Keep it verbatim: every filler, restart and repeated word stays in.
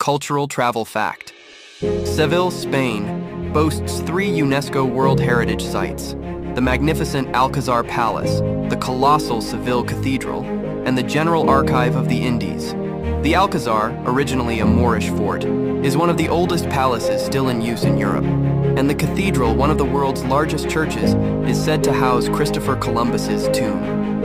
Cultural travel fact. Seville, Spain, boasts three UNESCO World Heritage Sites: the magnificent Alcazar Palace, the colossal Seville Cathedral, and the General Archive of the Indies. The Alcazar, originally a Moorish fort, is one of the oldest palaces still in use in Europe, and the cathedral, one of the world's largest churches, is said to house Christopher Columbus's tomb.